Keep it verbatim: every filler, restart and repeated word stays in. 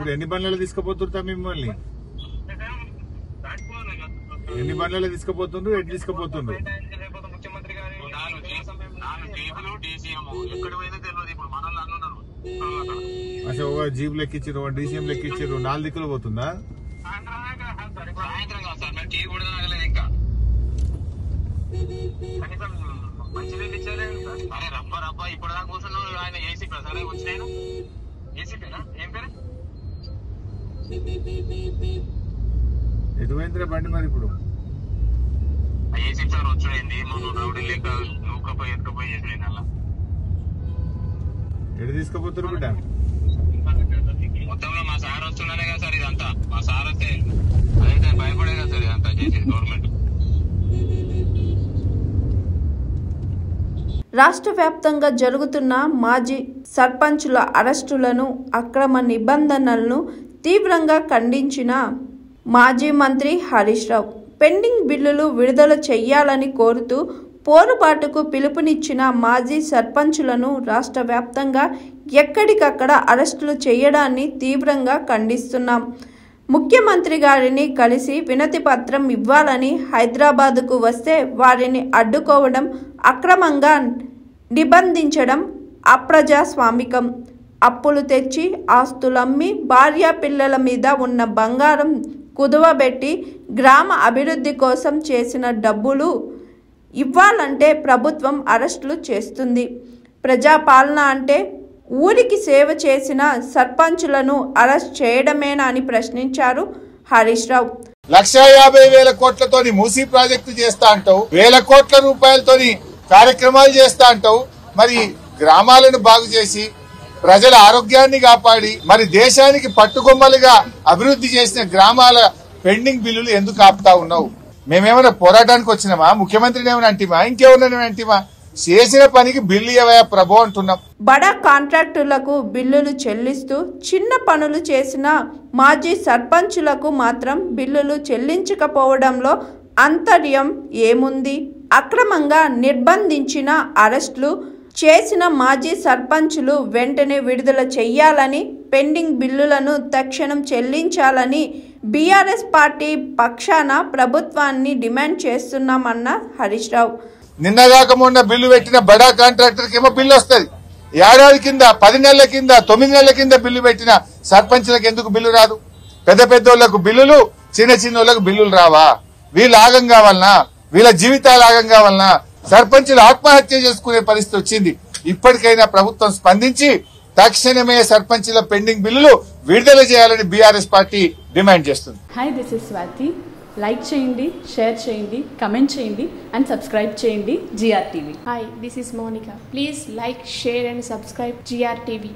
ఇప్పుడు ఎన్ని బండ్లలో తీసుకుపోతుంటా మిమ్మల్ని? ఎన్ని బండ్లలో తీసుకుపోతుండ్రు? ఎటు తీసుకుపోతుండ్రు? అసలు ఒక జీప్ లెక్కిచ్చారు, ఒక డీసీఎం లెక్కిచ్చారు, నాలుగు దిక్కులు పోతుందా? ఎటువైందిరా బండి మరి ఇప్పుడు? ఎటు తీసుకుపోతారు బిడ్డ? మొత్తంలో మా సార్ వస్తున్నానే కదా సార్ ఇదంతా. మా సార్ వస్తే అదైతే భయపడే కదా సార్ ఇదంతా చేసేది గవర్నమెంట్. రాష్ట్ర వ్యాప్తంగా జరుగుతున్న మాజీ సర్పంచుల అరెస్టులను, అక్రమ నిబంధనలను తీవ్రంగా ఖండించిన మాజీ మంత్రి హరీష్ రావు పెండింగ్ బిల్లులు విడుదల చేయాలని కోరుతూ పోరుబాటుకు పిలుపునిచ్చిన మాజీ సర్పంచులను రాష్ట్ర వ్యాప్తంగా ఎక్కడికక్కడ అరెస్టులు చేయడాన్ని తీవ్రంగా ఖండిస్తున్నాం. ముఖ్యమంత్రి గారిని కలిసి వినతి పత్రం ఇవ్వాలని హైదరాబాదుకు వస్తే వారిని అడ్డుకోవడం, అక్రమంగా నిబంధించడం అప్రజాస్వామికం. అప్పులు తెచ్చి ఆస్తులమ్మి భార్యా పిల్లల మీద ఉన్న బంగారం కుదువబెట్టి గ్రామ అభివృద్ధి కోసం చేసిన డబ్బులు ఇవ్వాలంటే ప్రభుత్వం అరెస్టులు చేస్తుంది. ప్రజాపాలన అంటే ఊరికి సేవ చేసిన సర్పంచులను అరెస్ట్ చేయడమేనా అని ప్రశ్నించారు హరీష్ రావు. లక్ష యాభై వేల కోట్లతోని మూసీ ప్రాజెక్టు చేస్తా అంటావు, వేల కోట్ల రూపాయలతోని కార్యక్రమాలు చేస్తా అంటావు. మరి గ్రామాలను బాగు చేసి ప్రజల ఆరోగ్యాన్ని కాపాడి మరి దేశానికి పట్టుకొమ్మలుగా అభివృద్ధి చేసిన గ్రామాల పెండింగ్ బిల్లులు ఎందుకు ఆపుతా ఉన్నావు? మేమేమైనా పోరాటానికి వచ్చినామా? ముఖ్యమంత్రిని ఏమైనా అంటిమా? ఇంకెవరైనా అంటిమా? చేసిన పనికి బిల్లు ఇవ్వయా ప్రభు అంటున్నాం. బడా కాంట్రాక్టులకు బిల్లులు చెల్లిస్తూ చిన్న పనులు చేసిన మాజీ సర్పంచులకు మాత్రం బిల్లులు చెల్లించకపోవడంలో అంతర్యం ఏముంది? అక్రమంగా నిర్బంధించిన అరెస్టులు చేసిన మాజీ సర్పంచులు వెంటనే విడుదల చెయ్యాలని, పెండింగ్ బిల్లులను తక్షణం చెల్లించాలని బీఆర్ఎస్ పార్టీ పక్షాన ప్రభుత్వాన్ని డిమాండ్ చేస్తున్నామన్న హరీష్ రావు. నిన్నగాక మొన్న బిల్లు పెట్టిన బడా కాంట్రాక్టర్ కి ఏమో బిల్లు వస్తుంది. ఏడాది కింద, పది నెలల కింద, తొమ్మిది నెలల కింద బిల్లు పెట్టిన సర్పంచులకు ఎందుకు బిల్లు రాదు? పెద్ద పెద్దోళ్లకు బిల్లులు, చిన్న చిన్నోళ్లకు బిల్లులు రావా? వీళ్ళు ఆగం కావాలనా? వీళ్ళ జీవితాలు ఆగం కావాలనా? సర్పంచులు ఆత్మహత్య చేసుకునే పరిస్థితి వచ్చింది. ఇప్పటికైనా ప్రభుత్వం స్పందించి తక్షణమే సర్పంచుల పెండింగ్ బిల్లులు విడుదల చేయాలని బీఆర్ఎస్ పార్టీ డిమాండ్ చేస్తుంది. Hi, this is Swathi. Like చేయండి, షేర్ చేయండి, కమెంట్ చేయండి అండ్ సబ్స్క్రైబ్ చేయండి GR TV. Hi, this is Monica. Please like, share and subscribe GR TV.